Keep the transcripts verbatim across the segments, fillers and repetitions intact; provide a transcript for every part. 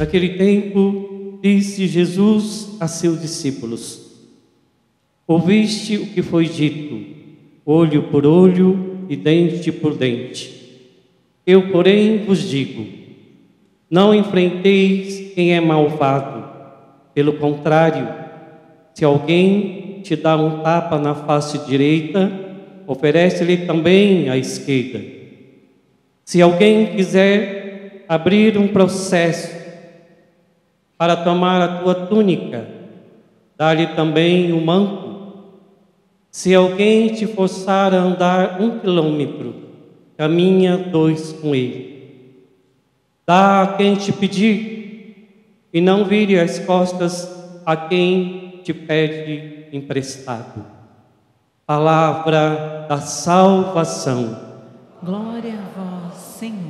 Naquele tempo, disse Jesus a seus discípulos: ouviste o que foi dito, olho por olho e dente por dente. Eu, porém, vos digo: não enfrenteis quem é malvado. Pelo contrário, se alguém te dá um tapa na face direita, oferece-lhe também a esquerda. Se alguém quiser abrir um processo para tomar a tua túnica, dá-lhe também o manto. Se alguém te forçar a andar um quilômetro, caminha dois com ele. Dá a quem te pedir, e não vire as costas a quem te pede emprestado. Palavra da salvação. Glória a vós, Senhor.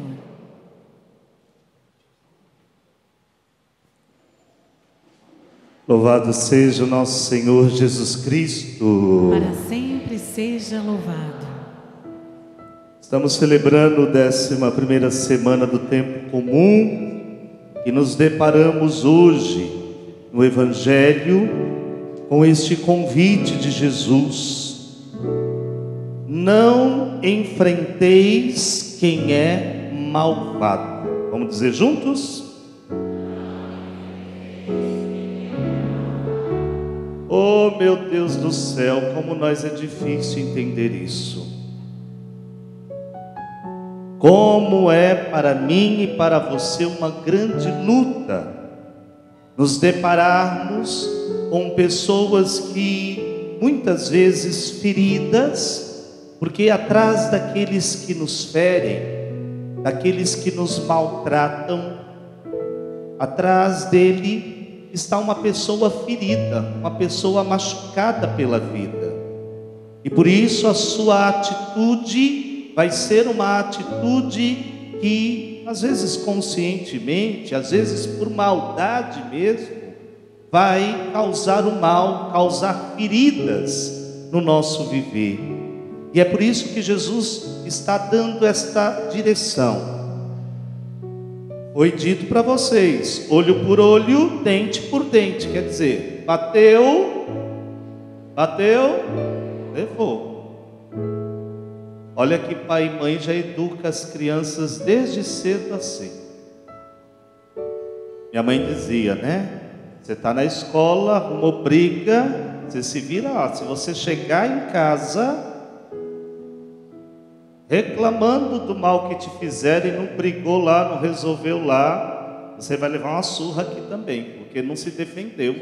Louvado seja o nosso Senhor Jesus Cristo. Para sempre seja louvado. Estamos celebrando a décima primeira semana do tempo comum e nos deparamos hoje no Evangelho com este convite de Jesus: não enfrenteis quem é malvado. Vamos dizer juntos? Oh, meu Deus do céu, como nós é difícil entender isso. Como é para mim e para você uma grande luta nos depararmos com pessoas que muitas vezes feridas, porque atrás daqueles que nos ferem, daqueles que nos maltratam, atrás dele está uma pessoa ferida, uma pessoa machucada pela vida. E por isso a sua atitude vai ser uma atitude que, às vezes conscientemente, às vezes por maldade mesmo, vai causar o mal, causar feridas no nosso viver. E é por isso que Jesus está dando esta direção. Foi dito para vocês, olho por olho, dente por dente. Quer dizer, bateu, bateu, levou. Olha que pai e mãe já educa as crianças desde cedo assim. Minha mãe dizia, né? Você está na escola, arrumou briga, você se vira lá. Se você chegar em casa reclamando do mal que te fizeram e não brigou lá, não resolveu lá, você vai levar uma surra aqui também, porque não se defendeu.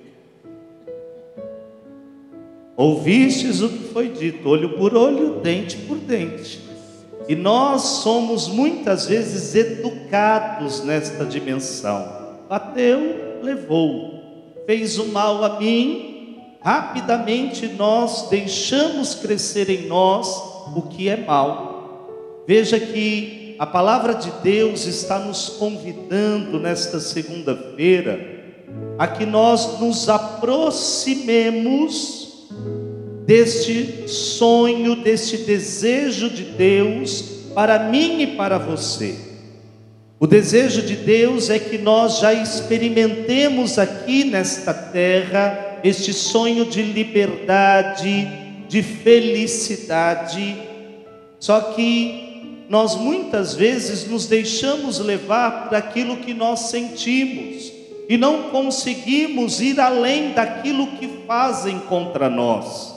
Ouvistes o que foi dito, olho por olho, dente por dente. E nós somos muitas vezes educados nesta dimensão. Bateu, levou. Fez o mal a mim, rapidamente nós deixamos crescer em nós o que é mal. Veja que a palavra de Deus está nos convidando nesta segunda-feira a que nós nos aproximemos deste sonho, deste desejo de Deus para mim e para você. O desejo de Deus é que nós já experimentemos aqui nesta terra este sonho de liberdade, de felicidade. Só que nós muitas vezes nos deixamos levar por aquilo que nós sentimos e não conseguimos ir além daquilo que fazem contra nós.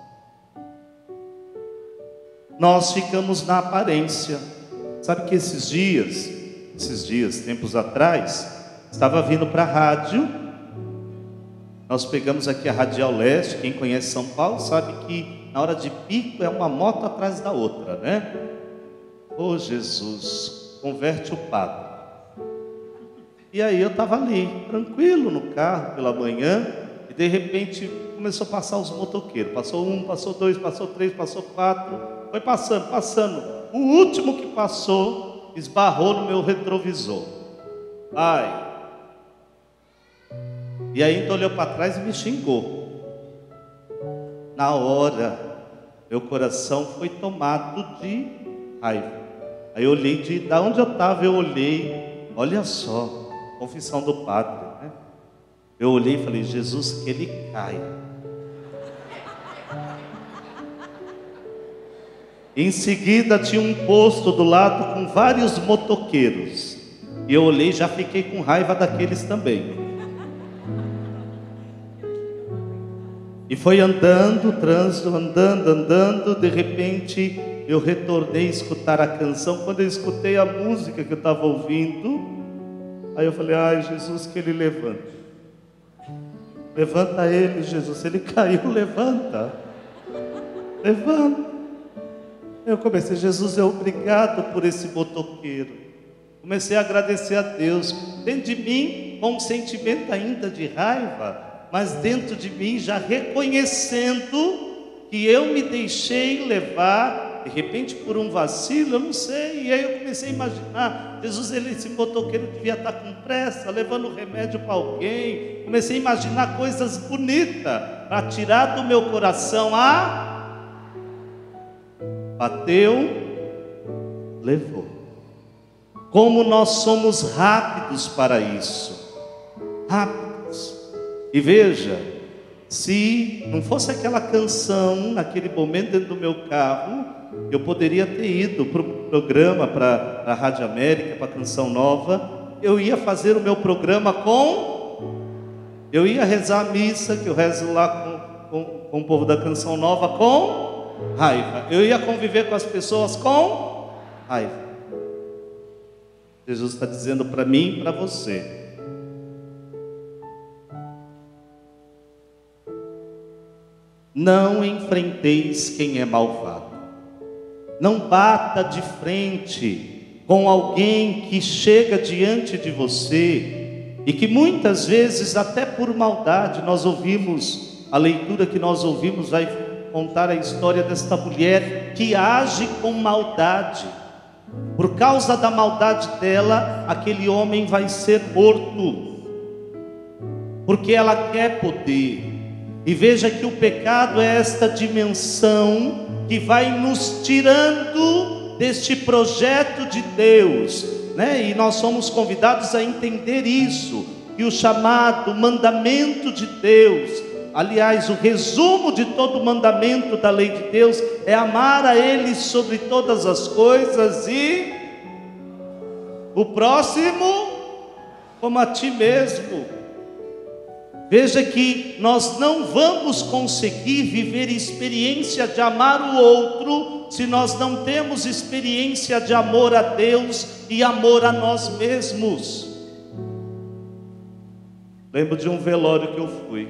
Nós ficamos na aparência. Sabe que esses dias, esses dias, tempos atrás, estava vindo para a rádio. Nós pegamos aqui a Radial Leste. Quem conhece São Paulo sabe que na hora de pico é uma moto atrás da outra, né? Oh Jesus, converte o padre. E aí eu estava ali, tranquilo no carro pela manhã, e de repente começou a passar os motoqueiros. Passou um, passou dois, passou três, passou quatro. Foi passando, passando. O último que passou esbarrou no meu retrovisor. Ai. E ainda olhou para trás e me xingou. Na hora, meu coração foi tomado de raiva. Aí eu olhei, de, de onde eu estava, eu olhei, olha só, confissão do padre, né? Eu olhei e falei, Jesus, que ele caia. Em seguida tinha um posto do lado com vários motoqueiros. E eu olhei e já fiquei com raiva daqueles também. E foi andando, o trânsito, andando, andando. De repente eu retornei a escutar a canção. Quando eu escutei a música que eu estava ouvindo, aí eu falei, ai Jesus, que ele levanta. Levanta ele, Jesus, ele caiu, levanta. Levanta. Eu comecei, Jesus, é obrigado por esse motoqueiro. Comecei a agradecer a Deus. Dentro de mim, com um sentimento ainda de raiva, mas dentro de mim já reconhecendo que eu me deixei levar, de repente por um vacilo, eu não sei. E aí eu comecei a imaginar, Jesus, ele, esse motoqueiro devia estar com pressa, levando remédio para alguém. Comecei a imaginar coisas bonitas para tirar do meu coração a... Bateu, levou. Como nós somos rápidos para isso, rápidos. E veja, se não fosse aquela canção, naquele momento dentro do meu carro, eu poderia ter ido para o programa, para a Rádio América, para a Canção Nova. Eu ia fazer o meu programa com... Eu ia rezar a missa, que eu rezo lá com, com, com o povo da Canção Nova, com... raiva. Eu ia conviver com as pessoas com raiva. Jesus está dizendo para mim e para você: não enfrenteis quem é malvado. Não bata de frente com alguém que chega diante de você e que muitas vezes, até por maldade, nós ouvimos, a leitura que nós ouvimos vai contar a história desta mulher que age com maldade. Por causa da maldade dela, aquele homem vai ser morto, porque ela quer poder. E veja que o pecado é esta dimensão que vai nos tirando deste projeto de Deus, né? E nós somos convidados a entender isso, que o chamado mandamento de Deus, aliás, o resumo de todo o mandamento da lei de Deus é amar a Ele sobre todas as coisas e o próximo como a ti mesmo. Veja que nós não vamos conseguir viver experiência de amar o outro se nós não temos experiência de amor a Deus e amor a nós mesmos. Lembro de um velório que eu fui.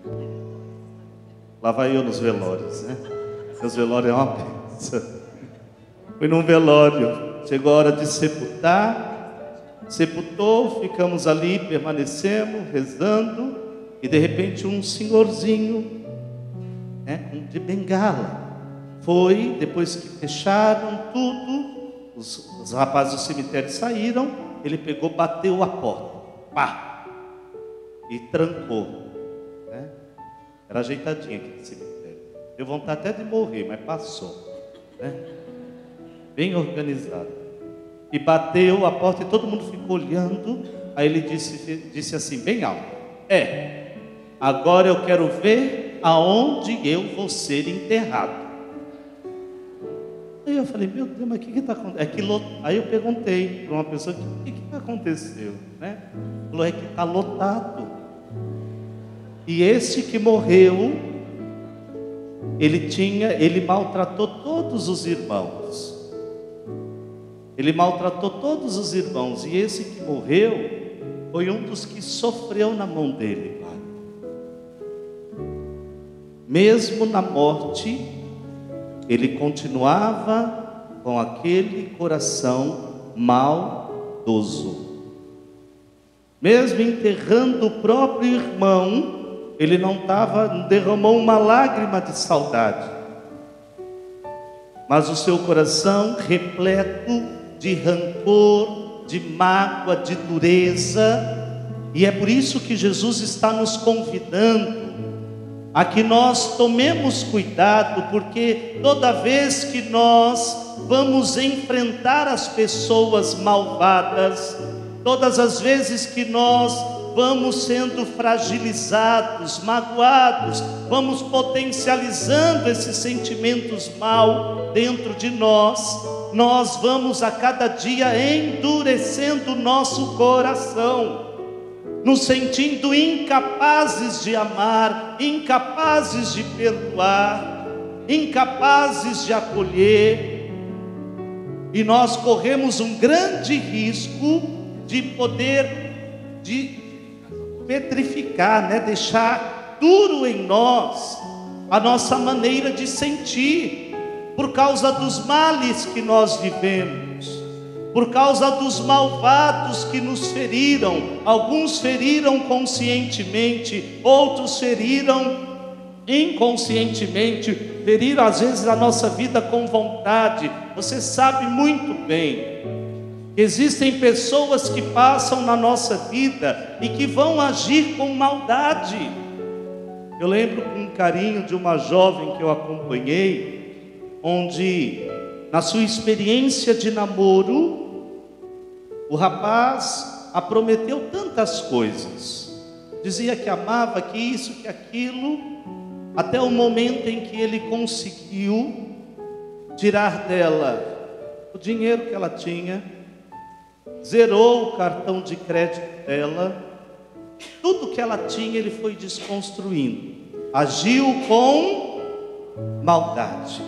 Lá vai eu nos velórios, né? Os velórios é uma benção. Fui num velório, chegou a hora de sepultar, sepultou, ficamos ali, permanecemos, rezando, e de repente um senhorzinho, né, de bengala, foi, depois que fecharam tudo, os, os rapazes do cemitério saíram, ele pegou, bateu a porta, pá, e trancou, né? Era ajeitadinho aquele cemitério. Deu vontade até de morrer, mas passou, né? Bem organizado. E bateu a porta e todo mundo ficou olhando. Aí ele disse, disse assim, bem alto: é, agora eu quero ver aonde eu vou ser enterrado. Aí eu falei, meu Deus, mas o que está acontecendo? É que lot... Aí eu perguntei para uma pessoa, o que, que aconteceu? Né? Falou, é que está lotado. E esse que morreu, ele tinha, ele maltratou todos os irmãos. Ele maltratou todos os irmãos. E esse que morreu foi um dos que sofreu na mão dele. Mesmo na morte, ele continuava com aquele coração maldoso. Mesmo enterrando o próprio irmão, ele não estava, não derramou uma lágrima de saudade, mas o seu coração repleto de rancor, de mágoa, de dureza. E é por isso que Jesus está nos convidando a que nós tomemos cuidado, porque toda vez que nós vamos enfrentar as pessoas malvadas, todas as vezes que nós vamos sendo fragilizados, magoados, vamos potencializando esses sentimentos mal dentro de nós, nós vamos a cada dia endurecendo o nosso coração, nos sentindo incapazes de amar, incapazes de perdoar, incapazes de acolher, e nós corremos um grande risco de poder de petrificar, né? Deixar duro em nós a nossa maneira de sentir, por causa dos males que nós vivemos, por causa dos malvados que nos feriram. Alguns feriram conscientemente, outros feriram inconscientemente, feriram às vezes a nossa vida com vontade. Você sabe muito bem, existem pessoas que passam na nossa vida e que vão agir com maldade. Eu lembro com carinho de uma jovem que eu acompanhei, onde na sua experiência de namoro, o rapaz a prometeu tantas coisas, dizia que amava, que isso, que aquilo, até o momento em que ele conseguiu tirar dela o dinheiro que ela tinha, zerou o cartão de crédito dela, tudo que ela tinha ele foi desconstruindo, agiu com maldade.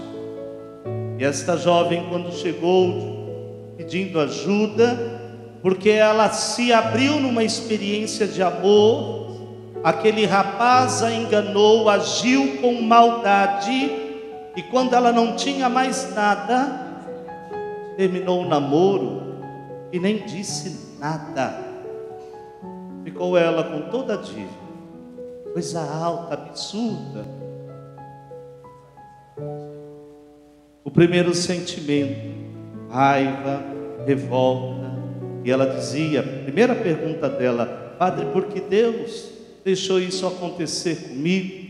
E esta jovem, quando chegou pedindo ajuda, porque ela se abriu numa experiência de amor, aquele rapaz a enganou, agiu com maldade, e quando ela não tinha mais nada, terminou o namoro e nem disse nada. Ficou ela com toda a dívida, coisa alta, absurda. O primeiro sentimento, raiva, revolta. E ela dizia, a primeira pergunta dela: Padre, por que Deus deixou isso acontecer comigo?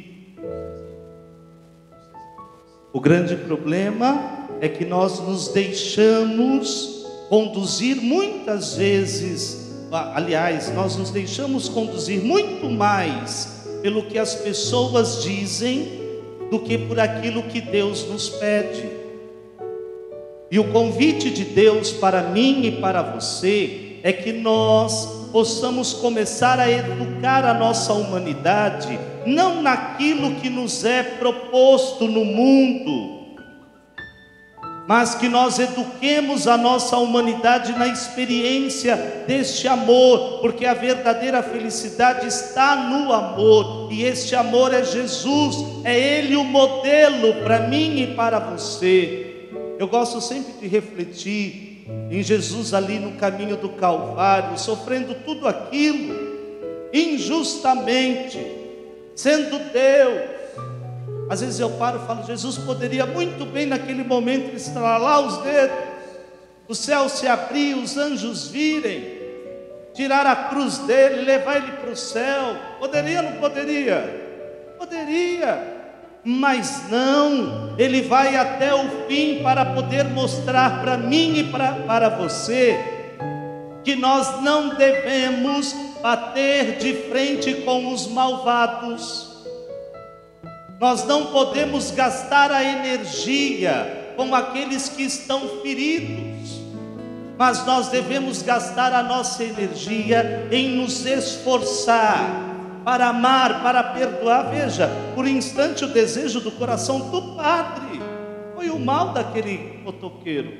O grande problema é que nós nos deixamos conduzir muitas vezes, aliás, nós nos deixamos conduzir muito mais pelo que as pessoas dizem do que por aquilo que Deus nos pede. E o convite de Deus para mim e para você é que nós possamos começar a educar a nossa humanidade, não naquilo que nos é proposto no mundo, mas que nós eduquemos a nossa humanidade na experiência deste amor, porque a verdadeira felicidade está no amor, e este amor é Jesus, é Ele o modelo para mim e para você. Eu gosto sempre de refletir em Jesus ali no caminho do Calvário, sofrendo tudo aquilo, injustamente, sendo Deus. Às vezes eu paro e falo, Jesus poderia muito bem naquele momento estralar os dedos, o céu se abrir, os anjos virem, tirar a cruz dele, levar ele para o céu. Poderia ou não poderia? Poderia. Mas não, ele vai até o fim para poder mostrar para mim e para, para você que nós não devemos bater de frente com os malvados. Nós não podemos gastar a energia com aqueles que estão feridos, mas nós devemos gastar a nossa energia em nos esforçar para amar, para perdoar. Veja, por instante o desejo do coração do padre foi o mal daquele motoqueiro,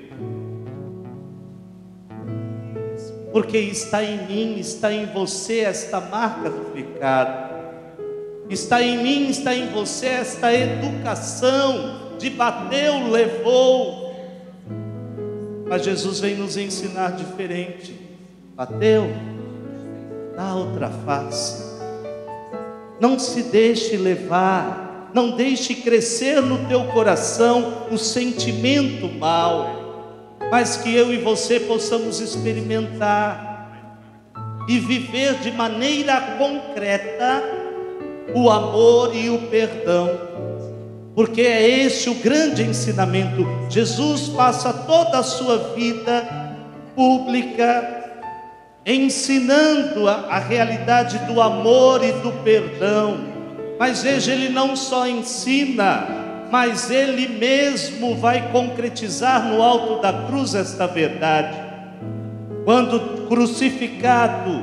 porque está em mim, está em você esta marca do pecado, está em mim, está em você esta educação de bateu, levou. Mas Jesus vem nos ensinar diferente. Bateu, dá outra face. Não se deixe levar, não deixe crescer no teu coração o sentimento mau, mas que eu e você possamos experimentar e viver de maneira concreta o amor e o perdão, porque é esse o grande ensinamento. Jesus passa toda a sua vida pública ensinando a, a realidade do amor e do perdão. Mas veja, ele não só ensina, mas ele mesmo vai concretizar no alto da cruz esta verdade. Quando crucificado,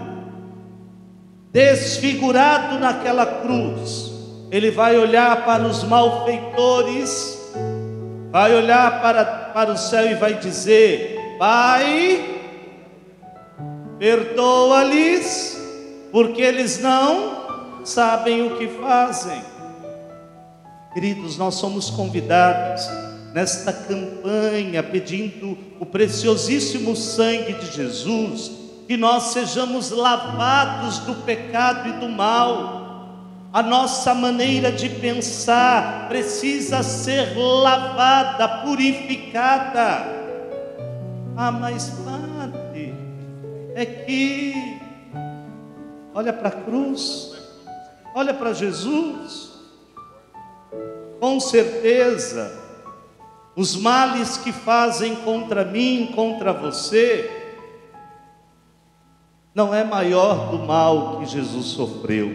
desfigurado naquela cruz, ele vai olhar para os malfeitores, vai olhar para, para o céu e vai dizer: Pai, perdoa-lhes, porque eles não sabem o que fazem. Queridos, nós somos convidados nesta campanha, pedindo o preciosíssimo sangue de Jesus, que nós sejamos lavados do pecado e do mal. A nossa maneira de pensar precisa ser lavada, purificada. Ah, mas padre, é que olha para a cruz, olha para Jesus. Com certeza, os males que fazem contra mim, contra você, não é maior do mal que Jesus sofreu.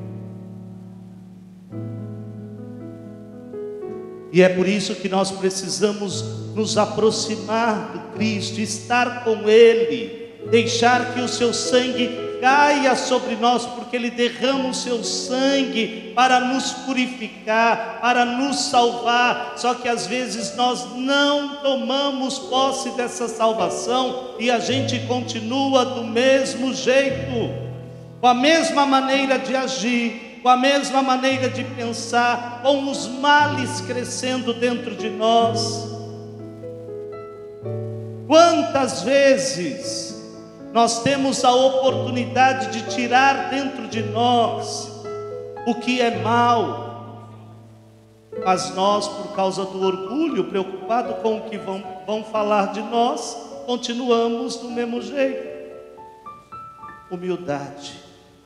E é por isso que nós precisamos nos aproximar do Cristo, estar com Ele, deixar que o seu sangue caia sobre nós, porque Ele derrama o seu sangue para nos purificar, para nos salvar. Só que às vezes nós não tomamos posse dessa salvação e a gente continua do mesmo jeito, com a mesma maneira de agir, com a mesma maneira de pensar, com os males crescendo dentro de nós. Quantas vezes nós temos a oportunidade de tirar dentro de nós o que é mal, mas nós, por causa do orgulho, preocupado com o que vão, vão falar de nós, continuamos do mesmo jeito. Humildade.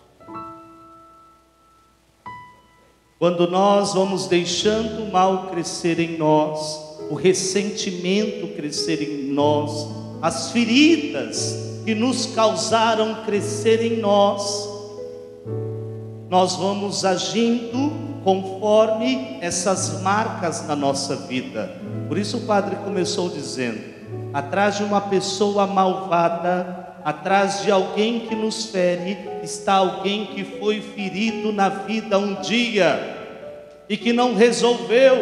Quando nós vamos deixando o mal crescer em nós, o ressentimento crescer em nós, as feridas que nos causaram crescer em nós, nós vamos agindo conforme essas marcas na nossa vida. Por isso o padre começou dizendo: atrás de uma pessoa malvada, atrás de alguém que nos fere, está alguém que foi ferido na vida um dia e que não resolveu.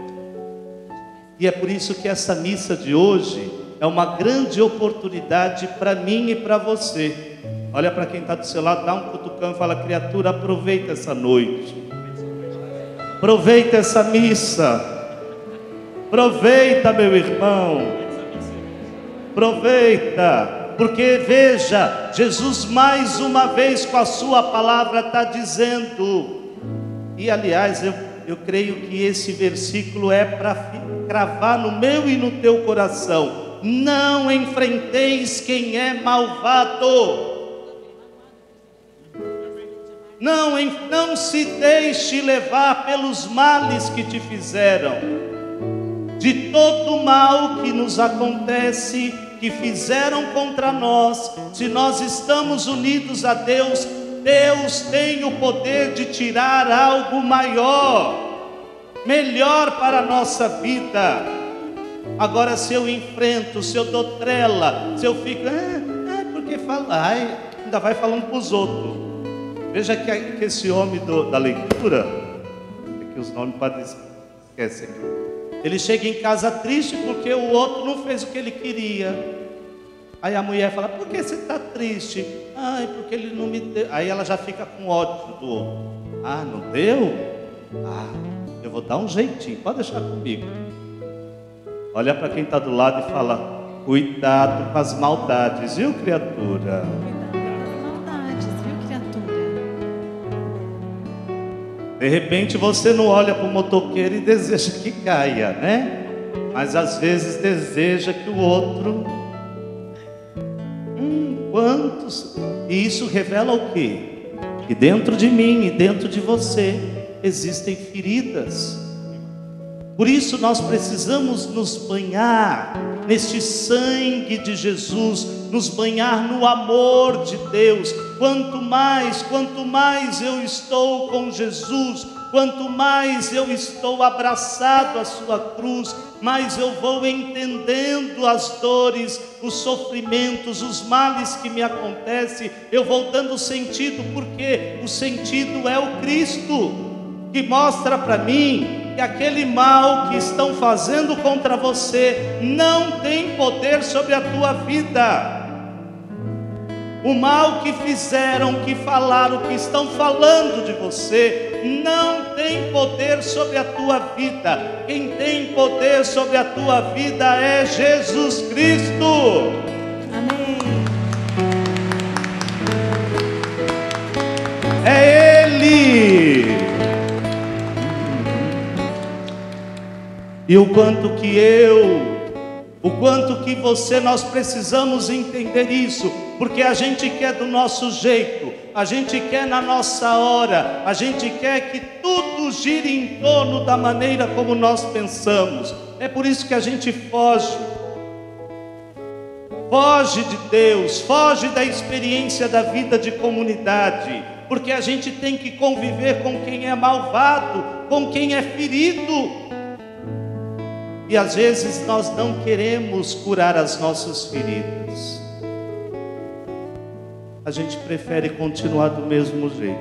E é por isso que essa missa de hoje é uma grande oportunidade para mim e para você. Olha para quem está do seu lado, dá um cutucão e fala: criatura, aproveita essa noite, aproveita essa missa, aproveita, meu irmão, aproveita, porque veja, Jesus mais uma vez com a sua palavra está dizendo, e aliás eu, eu creio que esse versículo é para cravar no meu e no teu coração: não enfrenteis quem é malvado. Não, não se deixe levar pelos males que te fizeram. De todo mal que nos acontece, que fizeram contra nós, se nós estamos unidos a Deus, Deus tem o poder de tirar algo maior, melhor para a nossa vida. Agora, se eu enfrento, se eu dou trela, se eu fico, ah, é porque fala, ai, ainda vai falando para os outros. Veja que, que esse homem do, da leitura, é que os nomes para esquecem. Ele chega em casa triste porque o outro não fez o que ele queria. Aí a mulher fala: por que você está triste? Ai, porque ele não me deu. Aí ela já fica com ódio do outro. Ah, não deu? Ah, eu vou dar um jeitinho, pode deixar comigo. Olha para quem está do lado e fala: cuidado com as maldades, viu, criatura? De repente você não olha para o motoqueiro e deseja que caia, né? Mas às vezes deseja que o outro... Hum, quantos... E isso revela o quê? Que dentro de mim e dentro de você existem feridas. Por isso nós precisamos nos banhar neste sangue de Jesus, nos banhar no amor de Deus. Quanto mais, quanto mais eu estou com Jesus, quanto mais eu estou abraçado à sua cruz, mais eu vou entendendo as dores, os sofrimentos, os males que me acontecem. Eu vou dando sentido, porque o sentido é o Cristo, que mostra para mim que aquele mal que estão fazendo contra você não tem poder sobre a tua vida. O mal que fizeram, que falaram, que estão falando de você, não tem poder sobre a tua vida. Quem tem poder sobre a tua vida é Jesus Cristo. Amém. É Ele. E o quanto que eu, o quanto que você, nós precisamos entender isso, porque a gente quer do nosso jeito, a gente quer na nossa hora, a gente quer que tudo gire em torno da maneira como nós pensamos. É por isso que a gente foge, foge de Deus, foge da experiência da vida de comunidade, porque a gente tem que conviver com quem é malvado, com quem é ferido. E às vezes nós não queremos curar as nossas feridas. A gente prefere continuar do mesmo jeito.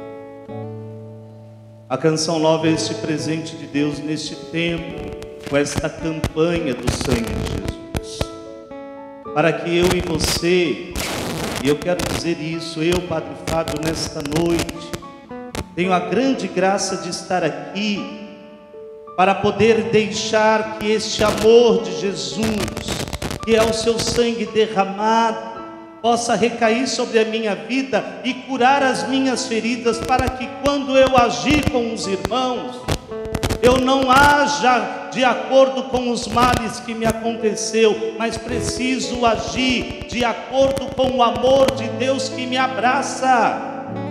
A canção nova é esse presente de Deus neste tempo, com esta campanha do sangue de Jesus. Para que eu e você, e eu quero dizer isso, eu, Padre Fábio, nesta noite, tenho a grande graça de estar aqui, para poder deixar que este amor de Jesus, que é o seu sangue derramado, possa recair sobre a minha vida e curar as minhas feridas, para que quando eu agir com os irmãos, eu não haja de acordo com os males que me aconteceu, mas preciso agir de acordo com o amor de Deus que me abraça.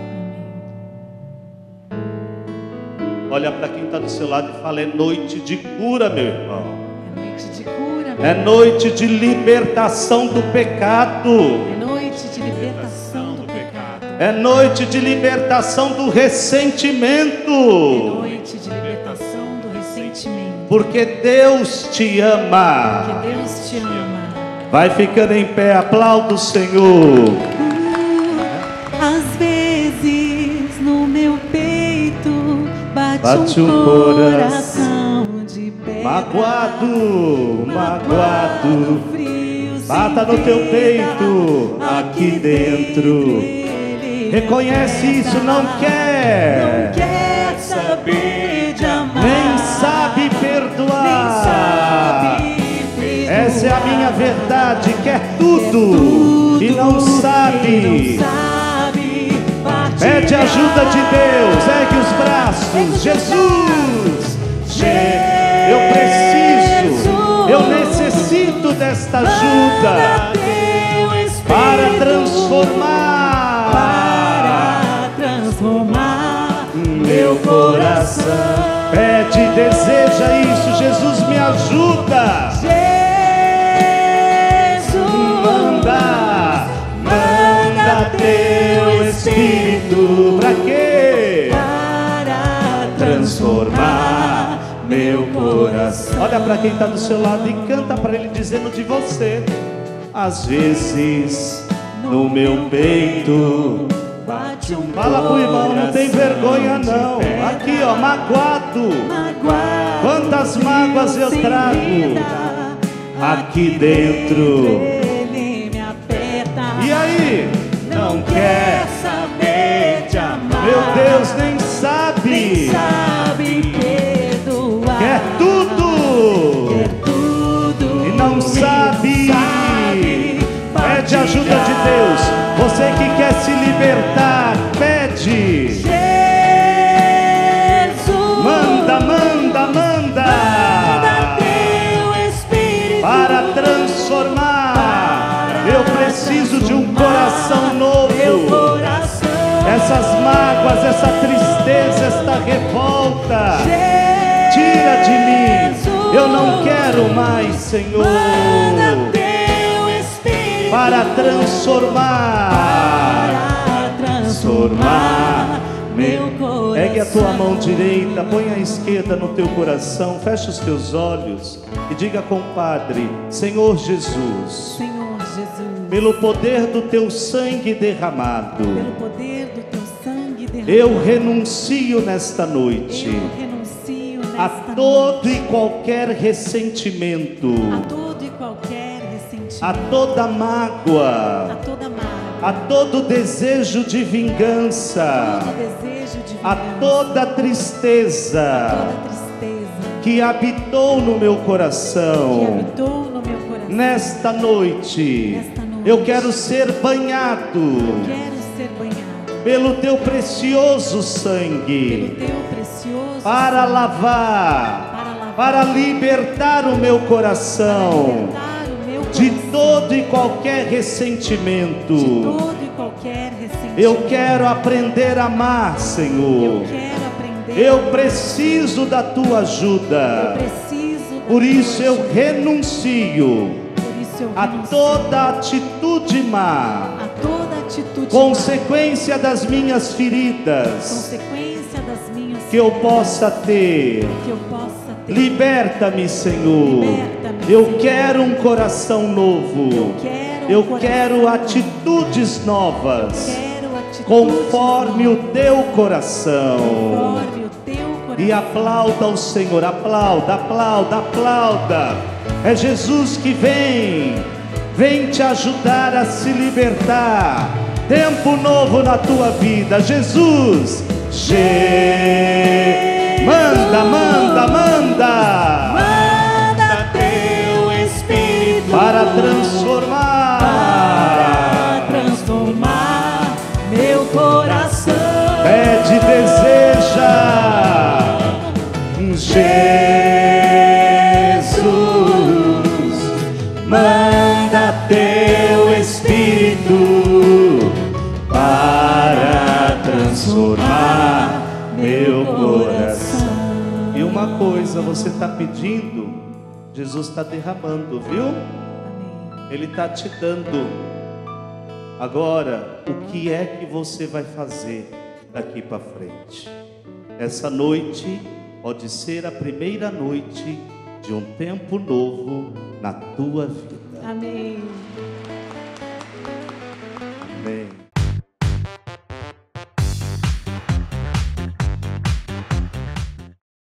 Olha para quem está do seu lado e fala: é noite de cura, meu irmão. É noite de cura, meu É irmão. noite de libertação do pecado. É noite de libertação do pecado. É noite de libertação do É ressentimento. noite de libertação do ressentimento. Porque Deus te ama. Que Deus te ama. Vai ficando em pé, aplauda o Senhor. Às vezes no meu peito bate, Bate um um coração de pedra, Magoado, magoado. frio, Bata no teu peito, aqui dentro. Ele Reconhece isso, não quer, não quer saber de amar, nem sabe perdoar. nem sabe perdoar. Essa é a minha verdade, quer tudo e não sabe. Pede ajuda de Deus, ergue os braços. Jesus, eu preciso, eu necessito desta ajuda para transformar, para transformar meu coração. Pede, deseja isso. Jesus, me ajuda. Jesus, Manda, manda teu Espírito. Pra quê? para Transformar meu coração. Olha para quem está do seu lado e canta para ele, dizendo de você: às vezes no meu peito bate um Fala pro irmão, não tem vergonha não. Aqui ó, magoado. magoado, Quantas mágoas eu sem trago vida, aqui dentro. Ele me aperta. E aí? Não quer? saber de amar, Meu Deus, nem sabe. nem sabe perdoar, Quer tudo quer tudo e não sabe. sabe. Pede ajuda de Deus. Você que quer se libertar, pede. Jesus, Manda, manda, manda. manda teu Espírito Para transformar. Eu preciso de um coração novo. meu coração. Essas mágoas, essa tristeza, esta revolta, tira de mim. Eu não quero mais, Senhor, Manda teu Espírito para transformar, para transformar meu coração. Ergue a tua mão direita, põe a esquerda no teu coração, fecha os teus olhos e diga com o Padre: Senhor Jesus, Senhor Jesus, pelo poder do teu sangue derramado, pelo poder do teu sangue derramado, eu renuncio nesta noite eu renuncio nesta a noite todo e qualquer ressentimento, a todo e qualquer ressentimento, a toda mágoa, a toda mágoa, a todo desejo de vingança, todo desejo de a vingança, toda tristeza toda tristeza que habitou no meu que coração. habitou no meu coração. Nesta noite, Nesta noite, eu quero ser banhado quero ser banhado pelo teu precioso pelo sangue, teu precioso para sangue, lavar, para lavar, para libertar o meu para coração libertar o meu de coração todo e qualquer ressentimento. de todo e qualquer ressentimento. Eu quero aprender a amar, Senhor. Eu quero aprender. Eu preciso da tua ajuda. Eu preciso da Por tua isso eu ajuda. renuncio Por isso eu a renuncio toda atitude má, a toda atitude consequência das minhas má, feridas, consequência das minhas que eu possa ter. que eu possa ter. Liberta-me, Senhor. Liberta-me, Eu Senhor. quero um coração novo. Eu quero um Eu coração quero novo. atitudes novas, Quero atitudes conforme o novas, teu coração. conforme o teu coração. E aplauda o Senhor, aplauda, aplauda, aplauda. É Jesus que vem, vem te ajudar a se libertar. Tempo novo na tua vida, Jesus. Che... Manda, manda, manda. Manda teu Espírito Para transformar, para transformar meu coração. pede, deseja. Jesus, manda teu Espírito para transformar meu coração. E uma coisa você está pedindo, Jesus está derramando, viu? Amém. Ele está te dando. Agora, o que é que você vai fazer daqui para frente? Essa noite pode ser a primeira noite de um tempo novo na tua vida. Amém. Amém.